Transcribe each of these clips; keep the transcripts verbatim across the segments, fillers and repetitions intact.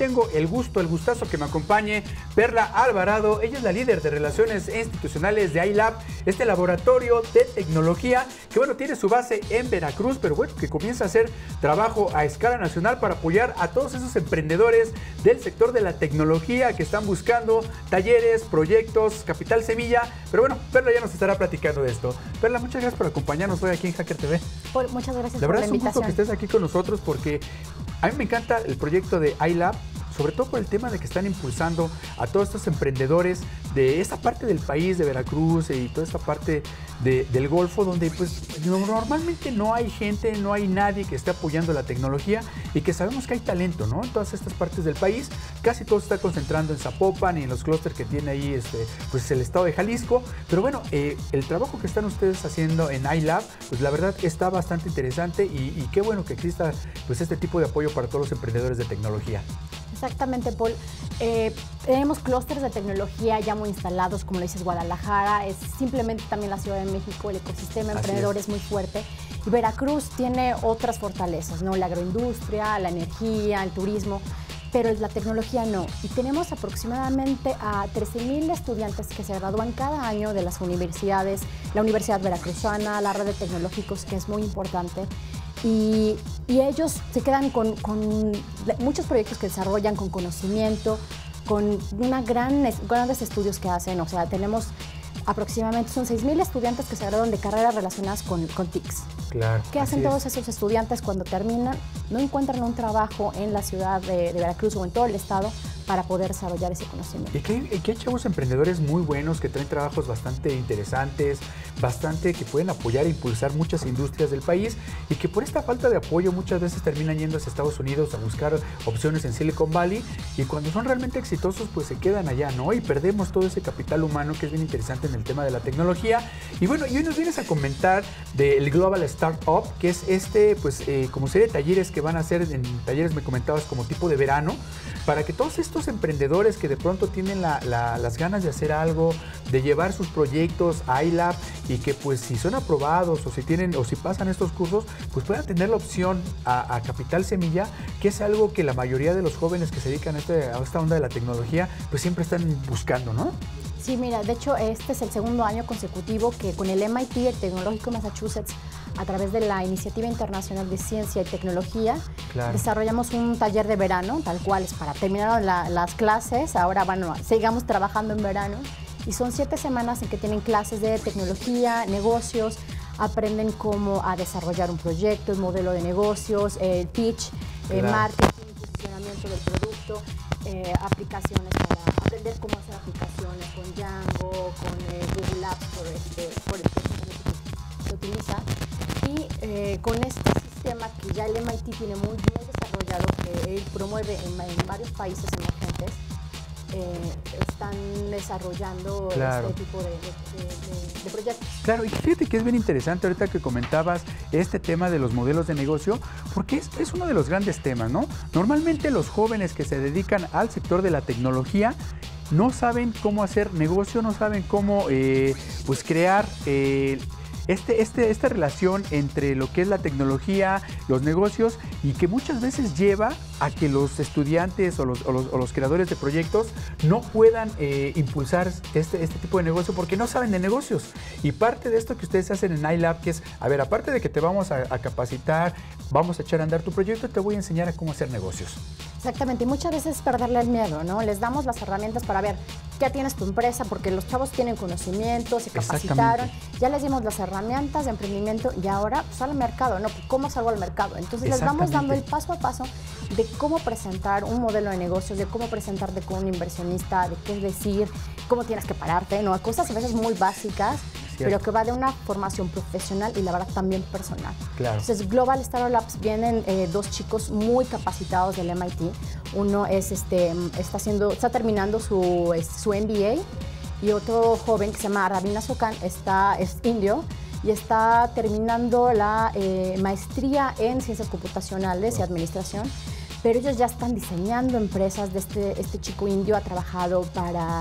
tengo el gusto, el gustazo que me acompañe Perla Alvarado. Ella es la líder de Relaciones Institucionales de iLab, este laboratorio de tecnología que, bueno, tiene su base en Veracruz, pero bueno, que comienza a hacer trabajo a escala nacional para apoyar a todos esos emprendedores del sector de la tecnología que están buscando talleres, proyectos, capital semilla. Pero bueno, Perla ya nos estará platicando de esto. Perla, muchas gracias por acompañarnos hoy aquí en Hacker T V. Por, muchas gracias la por verdad la es un gusto invitación. que estés aquí con nosotros, porque a mí me encanta el proyecto de iLab, sobre todo por el tema de que están impulsando a todos estos emprendedores de esta parte del país, de Veracruz y toda esta parte de, del Golfo, donde pues normalmente no hay gente, no hay nadie que esté apoyando la tecnología, y que sabemos que hay talento, ¿no? En todas estas partes del país, casi todo se está concentrando en Zapopan y en los clústeres que tiene ahí este, pues el estado de Jalisco. Pero bueno, eh, el trabajo que están ustedes haciendo en iLab, pues la verdad está bastante interesante, y, y qué bueno que exista pues este tipo de apoyo para todos los emprendedores de tecnología. Exactamente, Paul. Eh, tenemos clústeres de tecnología ya muy instalados, como lo dices, Guadalajara, es simplemente también la Ciudad de México, el ecosistema emprendedor es. es muy fuerte. Y Veracruz tiene otras fortalezas, ¿no? La agroindustria, la energía, el turismo, pero la tecnología no. Y tenemos aproximadamente a trece mil estudiantes que se gradúan cada año de las universidades, la Universidad Veracruzana, la red de tecnológicos, que es muy importante. Y, y ellos se quedan con, con muchos proyectos que desarrollan, con conocimiento, con una gran, grandes estudios que hacen. O sea, tenemos aproximadamente, son seis mil estudiantes que se graduan de carreras relacionadas con, con T I Cs. Claro. ¿Qué hacen todos esos estudiantes cuando terminan? No encuentran un trabajo en la ciudad de, de Veracruz o en todo el estado para poder desarrollar ese conocimiento. Y que, y que hay chavos emprendedores muy buenos que traen trabajos bastante interesantes, bastante que pueden apoyar e impulsar muchas industrias del país, y que por esta falta de apoyo muchas veces terminan yendo hacia Estados Unidos a buscar opciones en Silicon Valley, y cuando son realmente exitosos pues se quedan allá, ¿no? Y perdemos todo ese capital humano que es bien interesante en el tema de la tecnología. Y bueno, y hoy nos vienes a comentar del Global Startup, que es este, pues eh, como serie de talleres que van a hacer, en talleres me comentabas como tipo de verano, para que todos estos emprendedores que de pronto tienen la, la, las ganas de hacer algo, de llevar sus proyectos a iLab, y que pues si son aprobados o si tienen o si pasan estos cursos, pues puedan tener la opción a, a Capital Semilla, que es algo que la mayoría de los jóvenes que se dedican a, este, a esta onda de la tecnología pues siempre están buscando, ¿no? Sí, mira, de hecho este es el segundo año consecutivo que con el M I T, el Tecnológico Massachusetts, a través de la Iniciativa Internacional de Ciencia y Tecnología, claro, desarrollamos un taller de verano, tal cual es para terminar la, las clases. Ahora, bueno, sigamos trabajando en verano, y son siete semanas en que tienen clases de tecnología, negocios, aprenden cómo a desarrollar un proyecto, el modelo de negocios, el pitch, claro, eh, marketing, posicionamiento del producto, eh, aplicaciones para aprender cómo hacer aplicaciones con Django, con eh, Google Apps, por, este, por el que se utiliza. Y eh, con este sistema que ya el M I T tiene muy bien desarrollado, que él promueve en, en varios países emergentes, eh, están desarrollando, claro, este tipo de, de, de, de proyectos. Claro, y fíjate que es bien interesante ahorita que comentabas este tema de los modelos de negocio, porque es, es uno de los grandes temas, ¿no? Normalmente los jóvenes que se dedican al sector de la tecnología no saben cómo hacer negocio, no saben cómo eh, pues crear eh, Este, este, esta relación entre lo que es la tecnología, los negocios, y que muchas veces lleva a que los estudiantes o los, o los, o los creadores de proyectos no puedan eh, impulsar este, este tipo de negocio porque no saben de negocios. Y parte de esto que ustedes hacen en iLab, que es, a ver, aparte de que te vamos a, a capacitar, vamos a echar a andar tu proyecto, te voy a enseñar a cómo hacer negocios. Exactamente, y muchas veces perderle el miedo, ¿no? Les damos las herramientas para ver, ya tienes tu empresa, porque los chavos tienen conocimiento, se capacitaron, ya les dimos las herramientas de emprendimiento, y ahora pues al mercado, ¿no? ¿Cómo salgo al mercado? Entonces les vamos dando el paso a paso de cómo presentar un modelo de negocios, de cómo presentarte con un inversionista, de qué decir, cómo tienes que pararte, ¿no? Cosas a veces muy básicas, pero que va de una formación profesional y la verdad también personal. Claro. Entonces, Global Startup Labs vienen eh, dos chicos muy capacitados del M I T. Uno es, este, está, haciendo, está terminando su, su M B A, y otro joven que se llama Ravina Sokan, está, es indio, y está terminando la eh, maestría en Ciencias Computacionales wow. y Administración. Pero ellos ya están diseñando empresas. De este, este chico indio ha trabajado para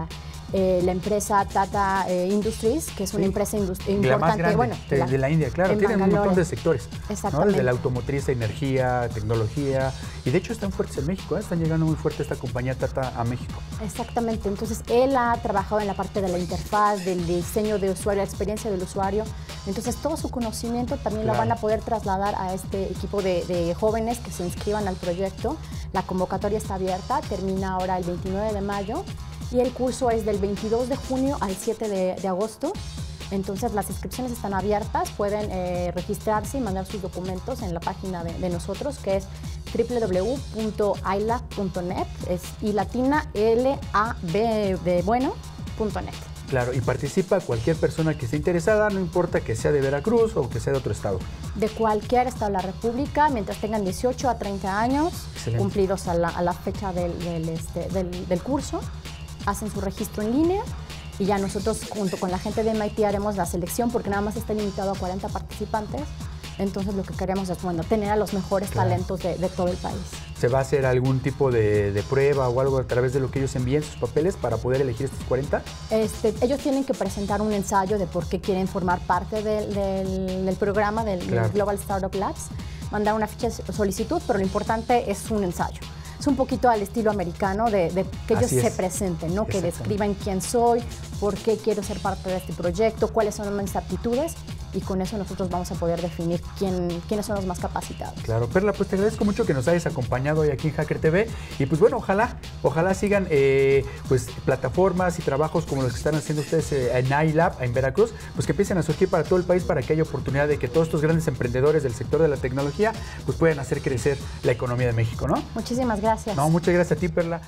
eh, la empresa Tata eh, Industries, que es una sí. empresa importante. La más grande bueno, de la, de la India, claro. Tienen un montón de sectores. Exactamente. ¿no? Desde la automotriz, energía, tecnología. Y de hecho están fuertes en México, ¿eh? Están llegando muy fuerte esta compañía Tata a México. Exactamente. Entonces, él ha trabajado en la parte de la interfaz, del diseño de usuario, la experiencia del usuario. Entonces, todo su conocimiento también claro. lo van a poder trasladar a este equipo de, de jóvenes que se inscriban al proyecto. La convocatoria está abierta, termina ahora el veintinueve de mayo y el curso es del veintidós de junio al siete de, de agosto. Entonces, las inscripciones están abiertas, pueden eh, registrarse y mandar sus documentos en la página de, de nosotros, que es w w w punto i lab punto net, es y latina L A B de bueno, punto net. Claro, y participa cualquier persona que esté interesada, no importa que sea de Veracruz o que sea de otro estado. De cualquier estado de la República, mientras tengan dieciocho a treinta años, excelente. Cumplidos a la, a la fecha del, del, este, del, del curso, hacen su registro en línea y ya nosotros junto con la gente de M I T haremos la selección porque nada más está limitado a cuarenta participantes. Entonces lo que queremos es bueno, tener a los mejores claro. talentos de, de todo el país. ¿Se va a hacer algún tipo de, de prueba o algo a través de lo que ellos envíen sus papeles para poder elegir estos cuarenta? Este, ellos tienen que presentar un ensayo de por qué quieren formar parte del, del, del programa del, claro. del Global Startup Labs, mandar una ficha de solicitud, pero lo importante es un ensayo. Es un poquito al estilo americano de, de que ellos se presenten, ¿no? Que describan quién soy, por qué quiero ser parte de este proyecto, cuáles son mis aptitudes y con eso nosotros vamos a poder definir quién, quiénes son los más capacitados. Claro, Perla, pues te agradezco mucho que nos hayas acompañado hoy aquí en Hacker T V y pues bueno, ojalá, ojalá sigan eh, pues plataformas y trabajos como los que están haciendo ustedes eh, en iLab, en Veracruz, pues que empiecen a surgir para todo el país para que haya oportunidad de que todos estos grandes emprendedores del sector de la tecnología pues puedan hacer crecer la economía de México, ¿no? Muchísimas gracias. No, muchas gracias a ti, Perla.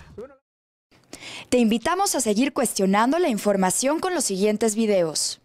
Te invitamos a seguir cuestionando la información con los siguientes videos.